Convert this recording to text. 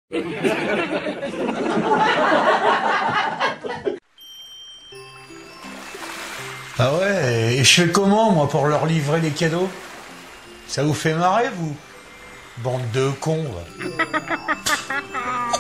Ah ouais, et je fais comment, moi, pour leur livrer les cadeaux? Ça vous fait marrer, vous? Bande de cons, va.